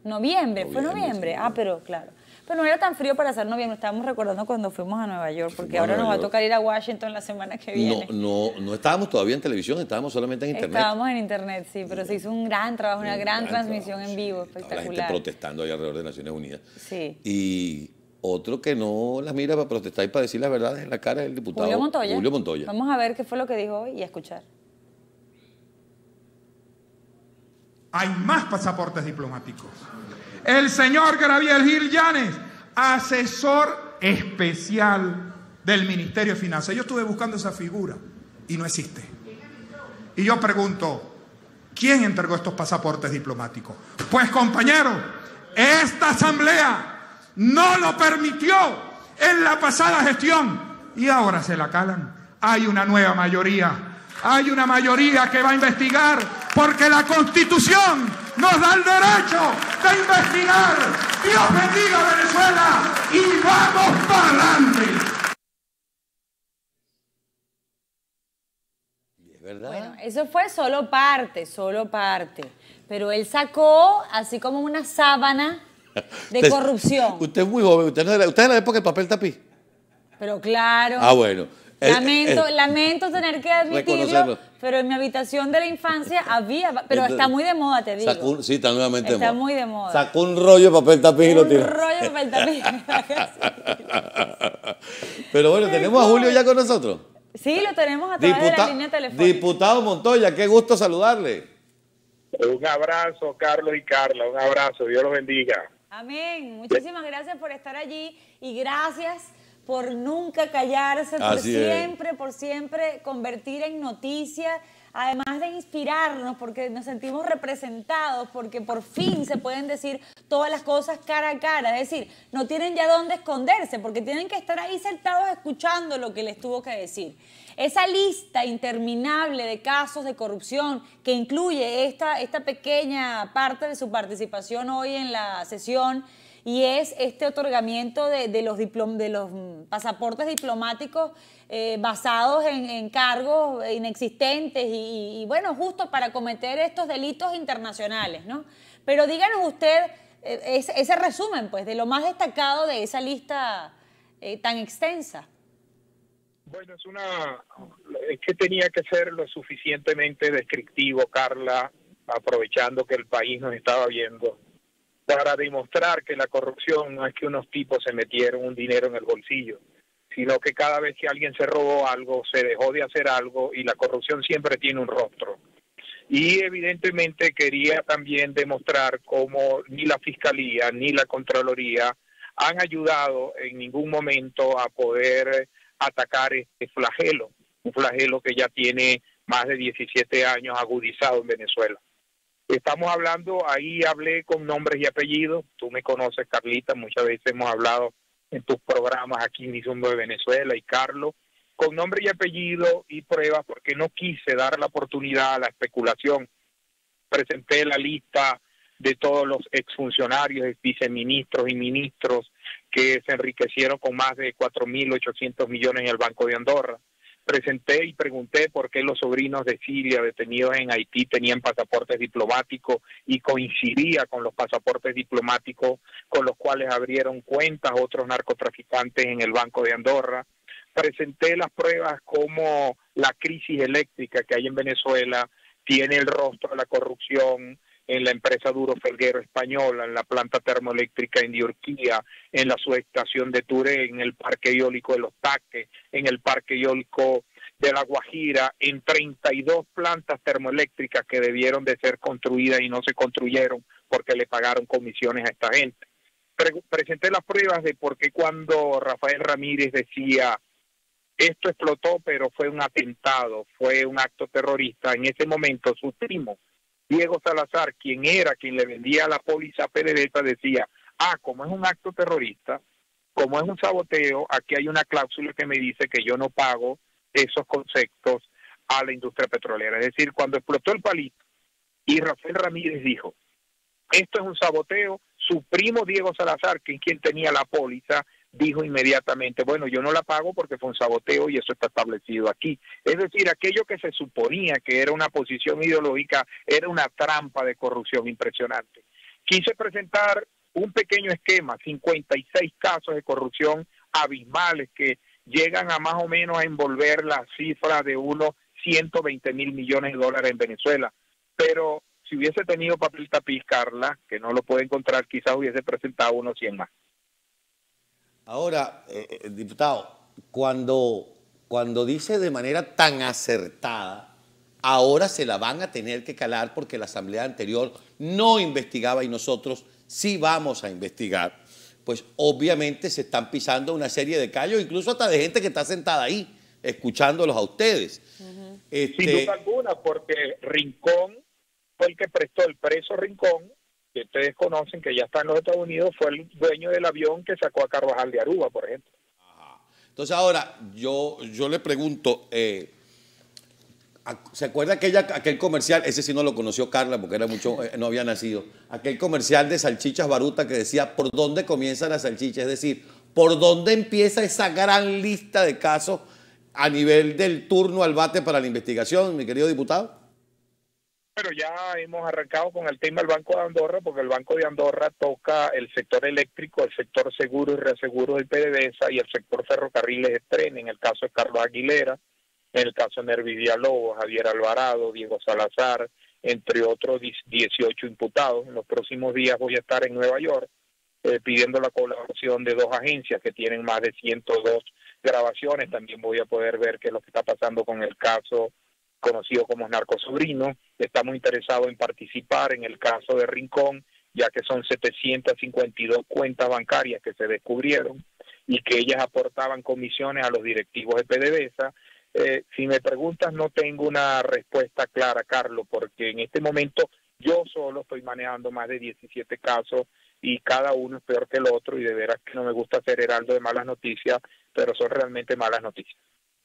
Noviembre, fue Noviembre, noviembre. sí, Ah, pero claro. Pero no era tan frío para ser noviembre. Estábamos recordando cuando fuimos a Nueva York, porque ahora nos va a tocar ir a Washington la semana que viene. No estábamos todavía en televisión, estábamos solamente en internet. Estábamos en internet, sí, pero se hizo un gran trabajo, una gran transmisión trabajo, en vivo, sí. Estaba espectacular. la gente protestando ahí alrededor de Naciones Unidas. Sí. Y otro que no las mira para protestar y para decir las verdades en la cara es el diputado Julio Montoya. Montoya. Vamos a ver qué fue lo que dijo hoy y a escuchar. Hay más pasaportes diplomáticos. El señor Gabriel Gil Yanes, asesor especial del Ministerio de Finanzas. Yo estuve buscando esa figura y no existe. Y yo pregunto, ¿quién entregó estos pasaportes diplomáticos? Pues compañeros, esta asamblea no lo permitió en la pasada gestión y ahora se la calan. Hay una nueva mayoría. Hay una mayoría que va a investigar porque la Constitución nos da el derecho de investigar. Dios bendiga a Venezuela y vamos para adelante. ¿Es verdad? Bueno, eso fue solo parte. Pero él sacó así como una sábana de corrupción. Usted es muy joven, usted es de la época del papel tapiz. Pero claro. Ah, bueno. Lamento tener que admitirlo, reconocerlo. pero en mi habitación de la infancia había, pero está muy de moda, te digo. Sí, está nuevamente de moda. Está muy de moda. Sacó un rollo de papel tapiz y lo tiró. Un rollo de papel tapiz. Pero bueno, tenemos a Julio ya con nosotros. Sí, lo tenemos a través de la línea telefónica. Diputado Montoya, qué gusto saludarle. Un abrazo, Carlos y Carla, un abrazo, Dios los bendiga. Amén. Muchísimas gracias por estar allí y gracias por nunca callarse, por siempre convertir en noticia, además de inspirarnos, porque nos sentimos representados, porque por fin se pueden decir todas las cosas cara a cara, es decir, no tienen ya dónde esconderse, porque tienen que estar ahí sentados escuchando lo que les tuvo que decir. Esa lista interminable de casos de corrupción que incluye esta pequeña parte de su participación hoy en la sesión, y es este otorgamiento de los pasaportes diplomáticos basados en cargos inexistentes y bueno, justo para cometer estos delitos internacionales, ¿no? Pero díganos usted ese resumen, pues, de lo más destacado de esa lista tan extensa. Bueno, es que tenía que ser lo suficientemente descriptivo, Carla, aprovechando que el país nos estaba viendo, para demostrar que la corrupción no es que unos tipos se metieron un dinero en el bolsillo, sino que cada vez que alguien se robó algo, se dejó de hacer algo y la corrupción siempre tiene un rostro. Y evidentemente quería también demostrar cómo ni la Fiscalía ni la Contraloría han ayudado en ningún momento a poder atacar este flagelo, un flagelo que ya tiene más de 17 años agudizado en Venezuela. Estamos hablando, ahí hablé con nombres y apellidos, tú me conoces, Carlita, muchas veces hemos hablado en tus programas aquí mismo de Venezuela y Carlos, con nombre y apellido y pruebas porque no quise dar la oportunidad a la especulación. Presenté la lista de todos los exfuncionarios, viceministros y ministros que se enriquecieron con más de 4.800 millones en el Banco de Andorra. Presenté y pregunté por qué los sobrinos de Siria detenidos en Haití tenían pasaportes diplomáticos y coincidía con los pasaportes diplomáticos con los cuales abrieron cuentas otros narcotraficantes en el Banco de Andorra. Presenté las pruebas como la crisis eléctrica que hay en Venezuela tiene el rostro de la corrupción en la empresa Duro Felguero española, en la planta termoeléctrica en Diorquía, en la subestación de Turé, en el parque eólico de Los Taques, en el parque eólico de La Guajira, en 32 plantas termoeléctricas que debieron de ser construidas y no se construyeron porque le pagaron comisiones a esta gente. Presenté las pruebas de por qué cuando Rafael Ramírez decía esto explotó pero fue un atentado, fue un acto terrorista, en ese momento su primo Diego Salazar, quien le vendía la póliza PDVSA, decía, como es un acto terrorista, como es un saboteo, aquí hay una cláusula que me dice que yo no pago esos conceptos a la industria petrolera. Es decir, cuando explotó el palito y Rafael Ramírez dijo, esto es un saboteo, su primo Diego Salazar, que es quien tenía la póliza, dijo inmediatamente, bueno, yo no la pago porque fue un saboteo y eso está establecido aquí. Es decir, aquello que se suponía que era una posición ideológica era una trampa de corrupción impresionante. quise presentar un pequeño esquema, 56 casos de corrupción abismales que llegan a más o menos a envolver la cifra de unos 120 mil millones de dólares en Venezuela. Pero si hubiese tenido papel tapiz, Carla, que no lo puede encontrar, quizás hubiese presentado unos 100 más. Ahora, diputado, cuando dice de manera tan acertada, ahora se la van a tener que calar porque la asamblea anterior no investigaba y nosotros sí vamos a investigar, pues obviamente se están pisando una serie de callos, incluso hasta de gente que está sentada ahí, escuchándolos a ustedes. Sin duda alguna, porque Rincón fue el que prestó, el preso Rincón, que ustedes conocen, que ya está en los Estados Unidos, fue el dueño del avión que sacó a Carvajal de Aruba, por ejemplo. Ajá. Entonces ahora, yo le pregunto, ¿se acuerda aquel comercial? Ese sí no lo conoció Carla porque era mucho, no había nacido. Aquel comercial de Salchichas Baruta que decía, ¿por dónde comienza la salchicha? Es decir, ¿por dónde empieza esa gran lista de casos a nivel del turno al bate para la investigación, mi querido diputado? Pero ya hemos arrancado con el tema del Banco de Andorra, porque el Banco de Andorra toca el sector eléctrico, el sector seguro y reaseguro del PDVSA y el sector ferrocarriles de tren, en el caso de Carlos Aguilera, en el caso de Nervi Villalobos, Javier Alvarado, Diego Salazar, entre otros 18 imputados. En los próximos días voy a estar en Nueva York pidiendo la colaboración de 2 agencias que tienen más de 102 grabaciones. También voy a poder ver qué es lo que está pasando con el caso conocido como Narcosobrino. Estamos interesados en participar en el caso de Rincón, ya que son 752 cuentas bancarias que se descubrieron y que ellas aportaban comisiones a los directivos de PDVSA. Si me preguntas, no tengo una respuesta clara, Carlos, porque en este momento yo solo estoy manejando más de 17 casos y cada uno es peor que el otro, y de veras que no me gusta ser heraldo de malas noticias, pero son realmente malas noticias.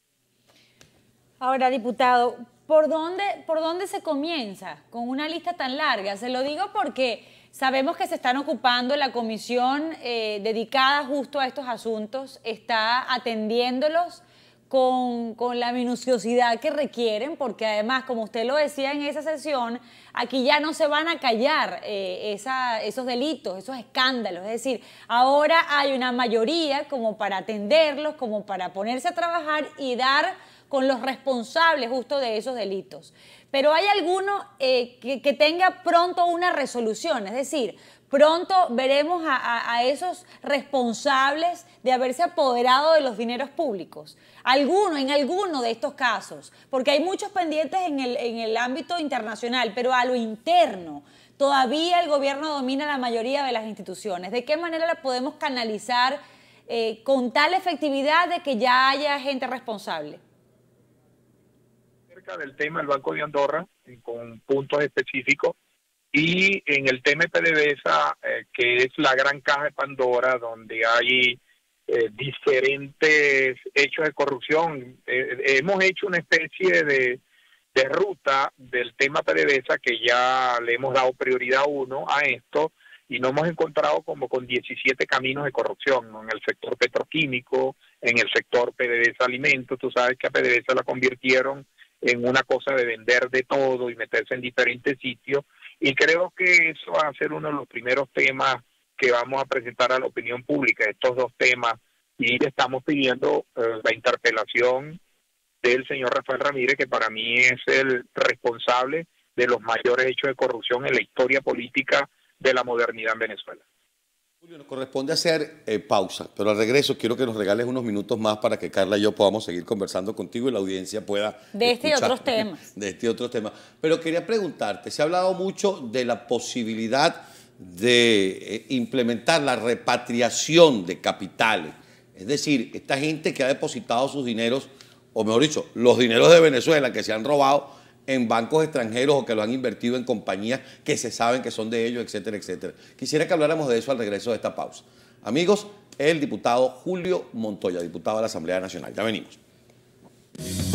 Ahora, diputado, ¿por dónde se comienza con una lista tan larga? Se lo digo porque sabemos que se están ocupando, la comisión dedicada justo a estos asuntos está atendiéndolos con la minuciosidad que requieren, porque además, como usted lo decía en esa sesión, aquí ya no se van a callar esos delitos, esos escándalos. Es decir, ahora hay una mayoría como para atenderlos, como para ponerse a trabajar y dar con los responsables justo de esos delitos. Pero hay alguno que tenga pronto una resolución, es decir, pronto veremos a esos responsables de haberse apoderado de los dineros públicos. En alguno de estos casos, porque hay muchos pendientes en el ámbito internacional, pero a lo interno, todavía el gobierno domina la mayoría de las instituciones. ¿De qué manera la podemos canalizar con tal efectividad de que ya haya gente responsable? Acerca del tema del Banco de Andorra, con puntos específicos, y en el tema de PDVSA, que es la gran caja de Pandora, donde hay diferentes hechos de corrupción. Hemos hecho una especie de ruta del tema PDVSA, que ya le hemos dado prioridad 1 a esto, y nos hemos encontrado como con 17 caminos de corrupción, ¿no? En el sector petroquímico, en el sector PDVSA alimentos. Tú sabes que a PDVSA la convirtieron en una cosa de vender de todo y meterse en diferentes sitios, y creo que eso va a ser uno de los primeros temas que vamos a presentar a la opinión pública, estos 2 temas, y le estamos pidiendo la interpelación del señor Rafael Ramírez, que para mí es el responsable de los mayores hechos de corrupción en la historia política de la modernidad en Venezuela. Julio, nos corresponde hacer pausa, pero al regreso quiero que nos regales unos minutos más para que Carla y yo podamos seguir conversando contigo y la audiencia pueda de este y otros temas. De este y otros temas. Pero quería preguntarte, se ha hablado mucho de la posibilidad de implementar la repatriación de capitales. Es decir, esta gente que ha depositado sus dineros, o mejor dicho, los dineros de Venezuela que se han robado en bancos extranjeros o que lo han invertido en compañías que se saben que son de ellos, etcétera, etcétera. Quisiera que habláramos de eso al regreso de esta pausa. Amigos, el diputado Julio Montoya, diputado de la Asamblea Nacional. Ya venimos.